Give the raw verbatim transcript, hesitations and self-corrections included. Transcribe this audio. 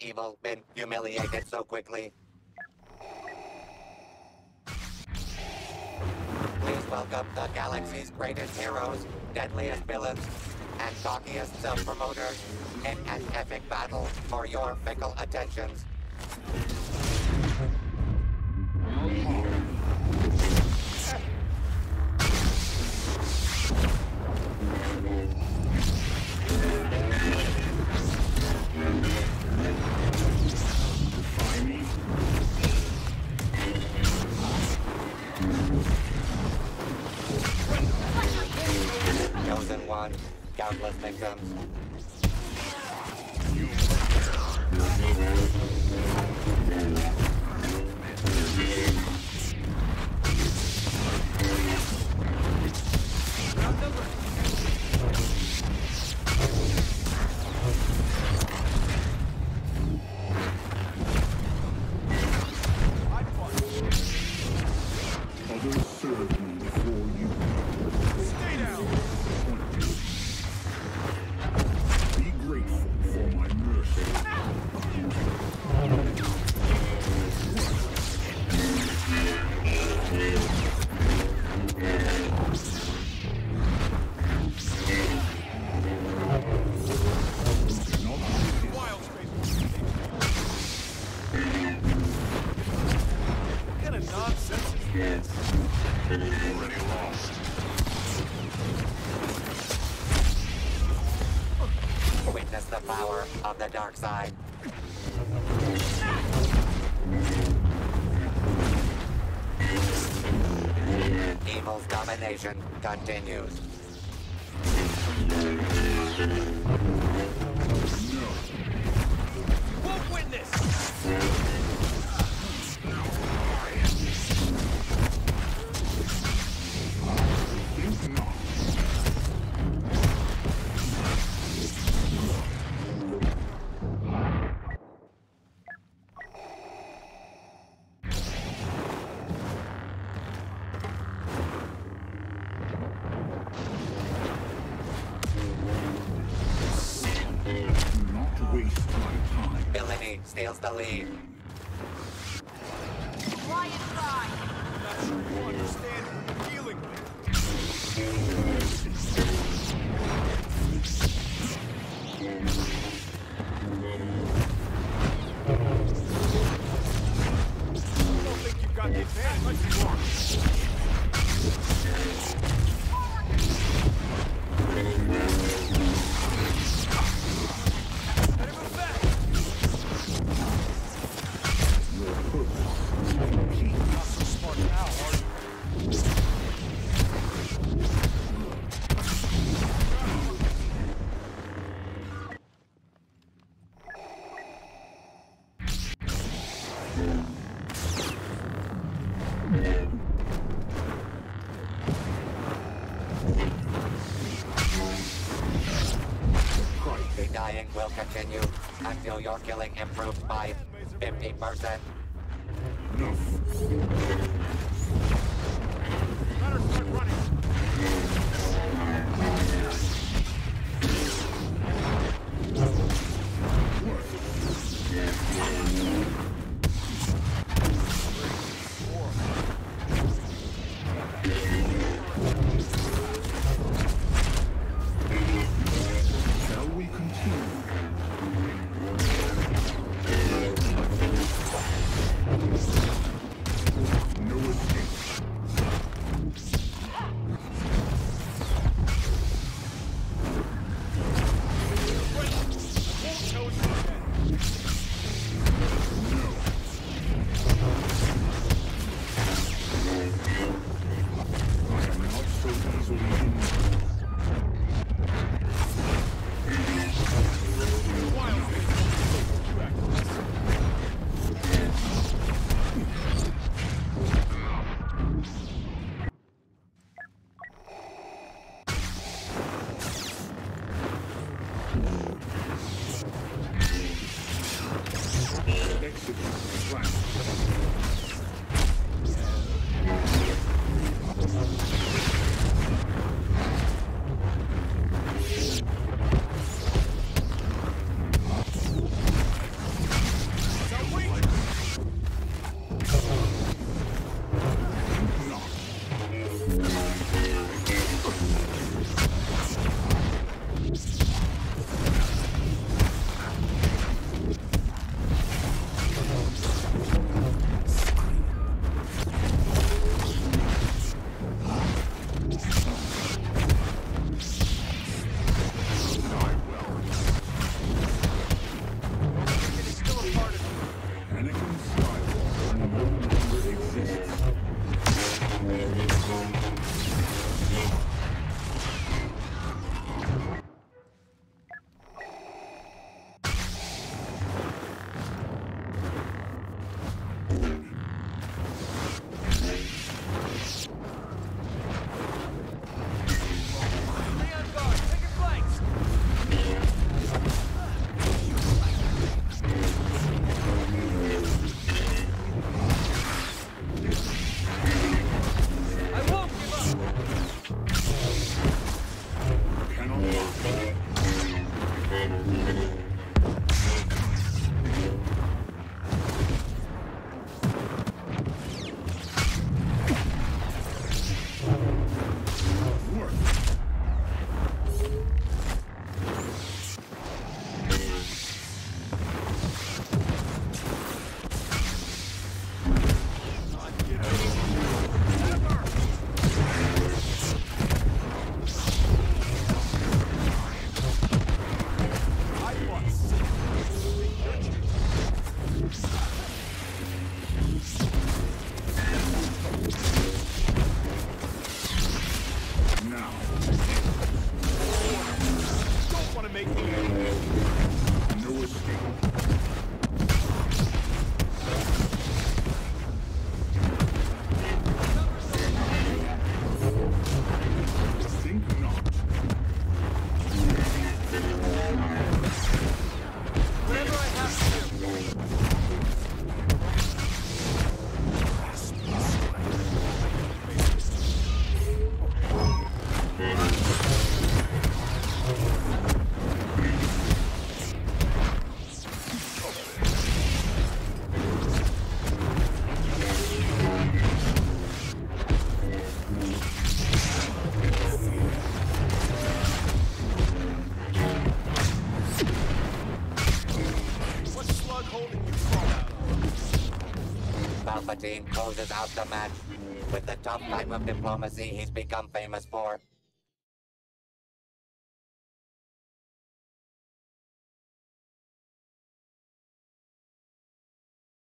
evil been humiliated so quickly? Please welcome the galaxy's greatest heroes, deadliest villains, and cockiest self-promoters in an epic battle for your fickle attentions. Chosen one, countless victims. Others served me before you. Stay down! Be grateful for my mercy. Wild space. What kind of nonsense is this? Already lost. Witness the power of the dark side. Evil's domination continues. Won't witness! Not waste my time. Villainy steals the lead. Quiet side. Not sure you understand who you're dealing with. I don't think you've got the advantage you want. Better move back. Your purpose is complete. Not so smart now, are you? The dying will continue until your killing improves by fifty percent. Enough. Let her start running. Shall we continue? No Palpatine closes out the match with the tough type of diplomacy he's become famous for.